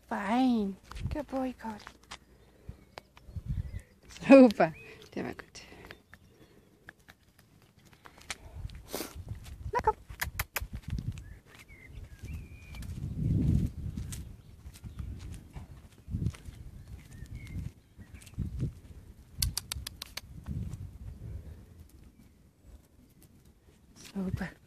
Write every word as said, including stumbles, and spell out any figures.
Fine. Good boy, Cody. Super. Der war gut. Na komm. Super.